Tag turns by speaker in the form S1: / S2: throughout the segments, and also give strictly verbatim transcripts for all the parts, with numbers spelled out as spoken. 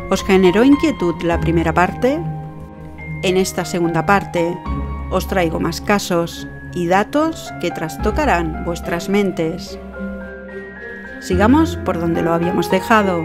S1: ¿Os generó inquietud la primera parte? En esta segunda parte os traigo más casos y datos que trastocarán vuestras mentes. Sigamos por donde lo habíamos dejado.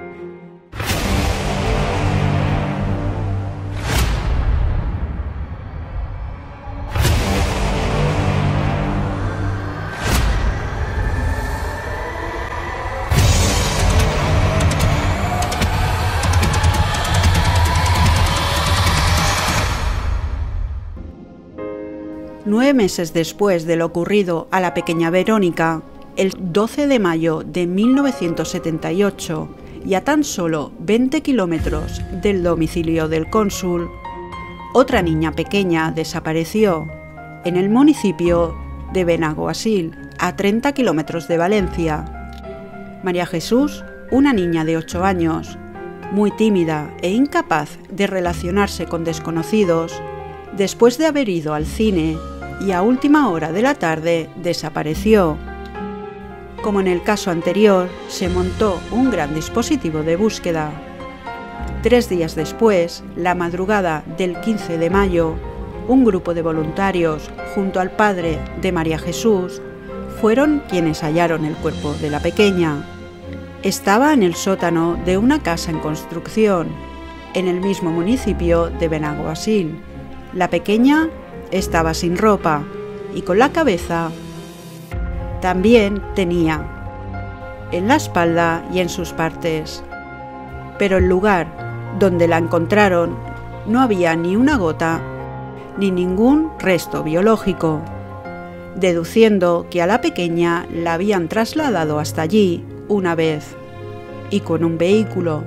S1: Nueve meses después de lo ocurrido a la pequeña Verónica, el doce de mayo de mil novecientos setenta y ocho, y a tan solo veinte kilómetros del domicilio del cónsul, otra niña pequeña desapareció en el municipio de Benaguasil, a treinta kilómetros de Valencia. María Jesús, una niña de ocho años, muy tímida e incapaz de relacionarse con desconocidos, después de haber ido al cine y a última hora de la tarde desapareció. Como en el caso anterior, se montó un gran dispositivo de búsqueda. Tres días después, la madrugada del quince de mayo, un grupo de voluntarios, junto al padre de María Jesús, fueron quienes hallaron el cuerpo de la pequeña. Estaba en el sótano de una casa en construcción, en el mismo municipio de Benaguasil. La pequeña estaba sin ropa y con la cabeza también tenía en la espalda y en sus partes. Pero el lugar donde la encontraron no había ni una gota ni ningún resto biológico, deduciendo que a la pequeña la habían trasladado hasta allí una vez y con un vehículo.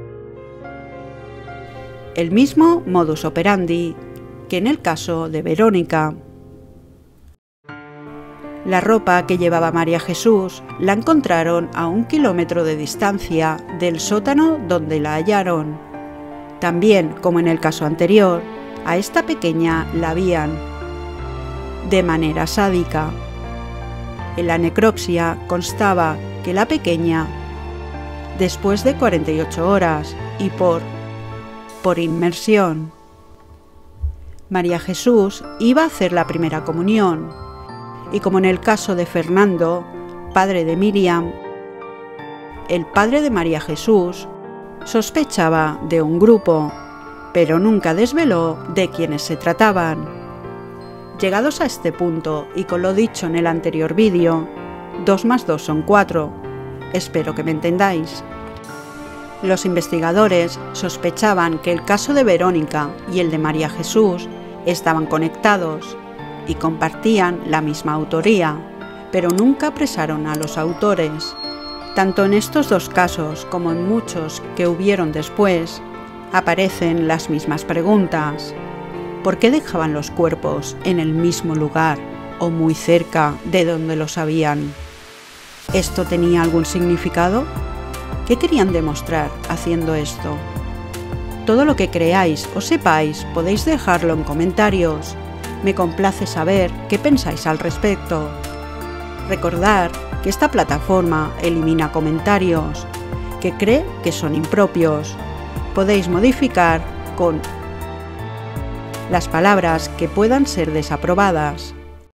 S1: El mismo modus operandi que en el caso de Verónica. La ropa que llevaba María Jesús la encontraron a un kilómetro de distancia del sótano donde la hallaron. También, como en el caso anterior, a esta pequeña la habían, de manera sádica. En la necropsia constaba que la pequeña, después de cuarenta y ocho horas y por, por inmersión, María Jesús iba a hacer la primera comunión, y como en el caso de Fernando, padre de Miriam, el padre de María Jesús sospechaba de un grupo, pero nunca desveló de quiénes se trataban. Llegados a este punto, y con lo dicho en el anterior vídeo, dos más dos son cuatro, espero que me entendáis. Los investigadores sospechaban que el caso de Verónica y el de María Jesús estaban conectados y compartían la misma autoría, pero nunca apresaron a los autores. Tanto en estos dos casos como en muchos que hubieron después, aparecen las mismas preguntas. ¿Por qué dejaban los cuerpos en el mismo lugar o muy cerca de donde los habían? ¿Esto tenía algún significado? ¿Qué querían demostrar haciendo esto? Todo lo que creáis o sepáis podéis dejarlo en comentarios. Me complace saber qué pensáis al respecto. Recordad que esta plataforma elimina comentarios que cree que son impropios. Podéis modificar con las palabras que puedan ser desaprobadas.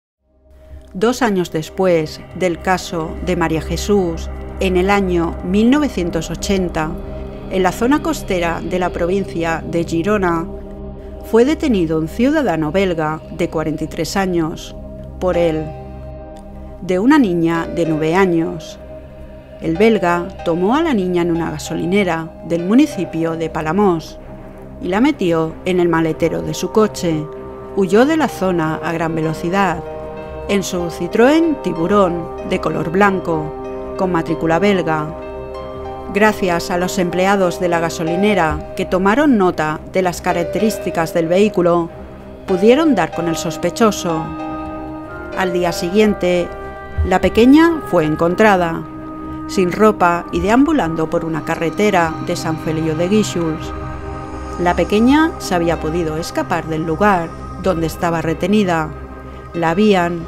S1: Dos años después del caso de María Jesús, en el año mil novecientos ochenta, en la zona costera de la provincia de Girona, fue detenido un ciudadano belga de cuarenta y tres años por él, de una niña de nueve años. El belga tomó a la niña en una gasolinera del municipio de Palamós y la metió en el maletero de su coche. Huyó de la zona a gran velocidad en su Citroën Tiburón de color blanco, con matrícula belga. Gracias a los empleados de la gasolinera que tomaron nota de las características del vehículo, pudieron dar con el sospechoso. Al día siguiente, la pequeña fue encontrada, sin ropa y deambulando por una carretera de Sant Feliu de Guíxols. La pequeña se había podido escapar del lugar donde estaba retenida. La habían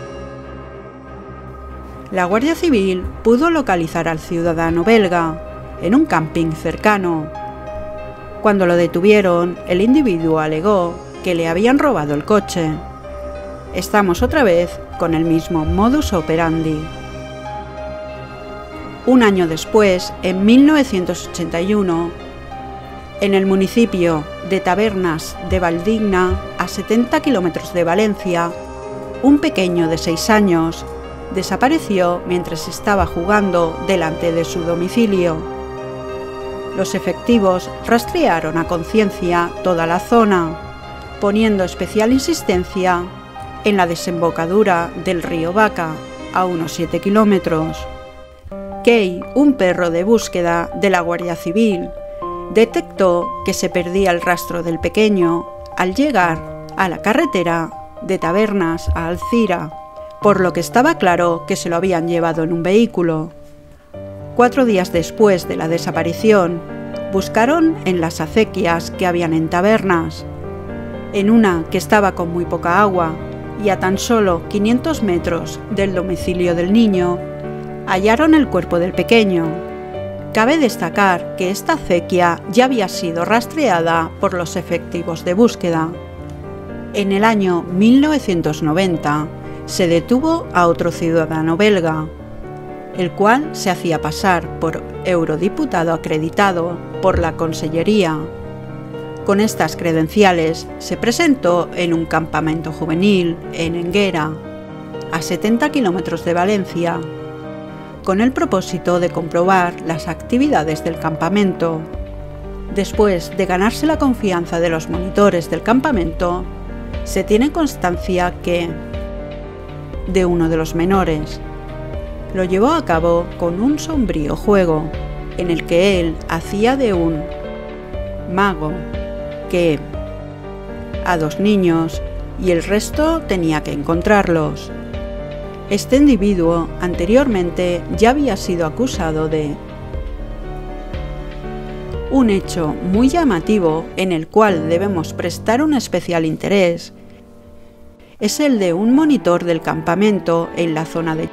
S1: La Guardia Civil pudo localizar al ciudadano belga en un camping cercano. Cuando lo detuvieron, el individuo alegó que le habían robado el coche. Estamos otra vez con el mismo modus operandi. Un año después, en mil novecientos ochenta y uno, en el municipio de Tabernas de Valdigna, a setenta kilómetros de Valencia, un pequeño de seis años desapareció mientras estaba jugando delante de su domicilio. Los efectivos rastrearon a conciencia toda la zona, poniendo especial insistencia en la desembocadura del río Vaca, a unos siete kilómetros. Kay, un perro de búsqueda de la Guardia Civil, detectó que se perdía el rastro del pequeño al llegar a la carretera de Tabernas a Alcira, por lo que estaba claro que se lo habían llevado en un vehículo. Cuatro días después de la desaparición, buscaron en las acequias que habían en Tabernas. En una que estaba con muy poca agua y a tan solo quinientos metros del domicilio del niño, hallaron el cuerpo del pequeño. Cabe destacar que esta acequia ya había sido rastreada por los efectivos de búsqueda. En el año mil novecientos noventa se detuvo a otro ciudadano belga, el cual se hacía pasar por eurodiputado acreditado por la Consellería. Con estas credenciales se presentó en un campamento juvenil en Enguera, a setenta kilómetros de Valencia, con el propósito de comprobar las actividades del campamento. Después de ganarse la confianza de los monitores del campamento, se tiene constancia que, de uno de los menores, lo llevó a cabo con un sombrío juego, en el que él hacía de un mago que a dos niños y el resto tenía que encontrarlos. Este individuo anteriormente ya había sido acusado de un hecho muy llamativo en el cual debemos prestar un especial interés. Es el de un monitor del campamento en la zona de...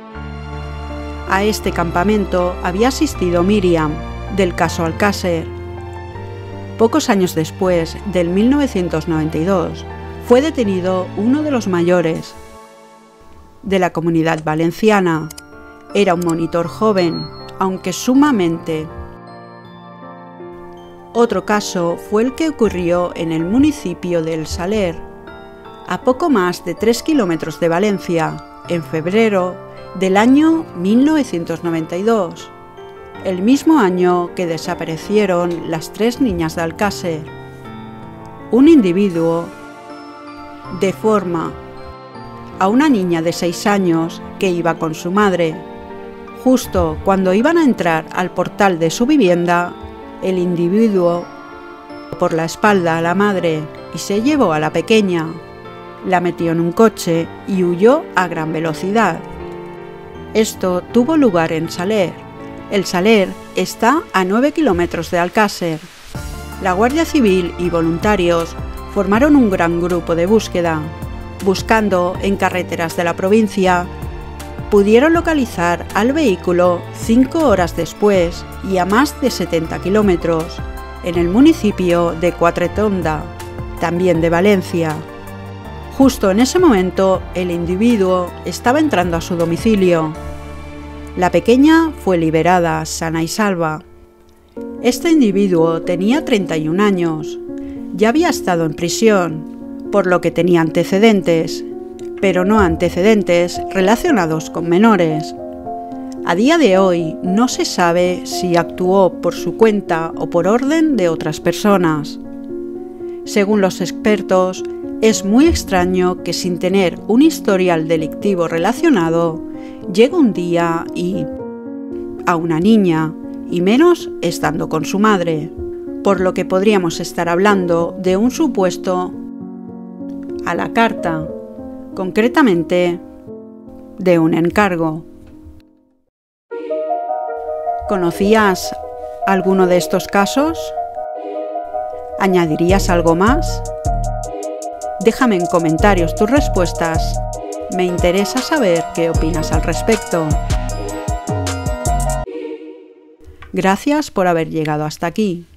S1: A este campamento había asistido Miriam, del caso Alcácer. Pocos años después, del mil novecientos noventa y dos, fue detenido uno de los mayores de la Comunidad Valenciana. Era un monitor joven, aunque sumamente. Otro caso fue el que ocurrió en el municipio de El Saler, a poco más de tres kilómetros de Valencia, en febrero del año mil novecientos noventa y dos, el mismo año que desaparecieron las tres niñas de Alcácer. Un individuo deforma a una niña de seis años que iba con su madre. Justo cuando iban a entrar al portal de su vivienda, el individuo por la espalda a la madre y se llevó a la pequeña, la metió en un coche y huyó a gran velocidad. Esto tuvo lugar en Saler. El Saler está a nueve kilómetros de Alcácer. La Guardia Civil y voluntarios formaron un gran grupo de búsqueda. Buscando en carreteras de la provincia, pudieron localizar al vehículo cinco horas después y a más de setenta kilómetros, en el municipio de Quatretonda, también de Valencia. Justo en ese momento, el individuo estaba entrando a su domicilio. La pequeña fue liberada sana y salva. Este individuo tenía treinta y un años. Ya había estado en prisión, por lo que tenía antecedentes, pero no antecedentes relacionados con menores. A día de hoy no se sabe si actuó por su cuenta o por orden de otras personas. Según los expertos, es muy extraño que sin tener un historial delictivo relacionado, llegue un día y a una niña, y menos estando con su madre, por lo que podríamos estar hablando de un supuesto a la carta, concretamente de un encargo. ¿Conocías alguno de estos casos? ¿Añadirías algo más? Déjame en comentarios tus respuestas. Me interesa saber qué opinas al respecto. Gracias por haber llegado hasta aquí.